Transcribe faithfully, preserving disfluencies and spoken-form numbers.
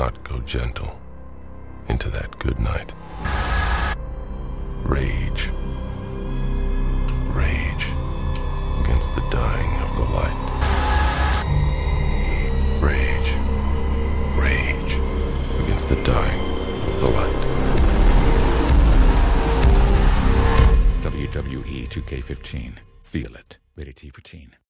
not go gentle into that good night. Rage. Rage against the dying of the light. Rage. Rage against the dying of the light. W W E two K fifteen. Feel it. Rated T for teen.